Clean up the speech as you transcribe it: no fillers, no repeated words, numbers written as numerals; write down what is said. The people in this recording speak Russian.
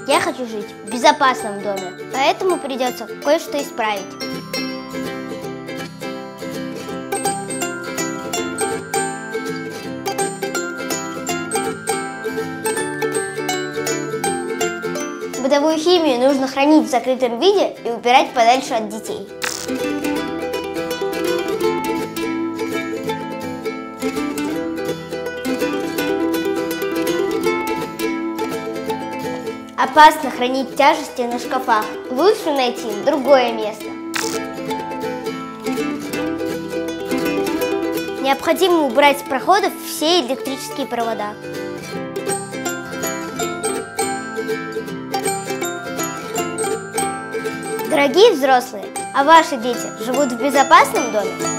Я хочу жить в безопасном доме, поэтому придется кое-что исправить. Бытовую химию нужно хранить в закрытом виде и убирать подальше от детей. Опасно хранить тяжести на шкафах. Лучше найти другое место. Необходимо убрать с проходов все электрические провода. Дорогие взрослые, а ваши дети живут в безопасном доме?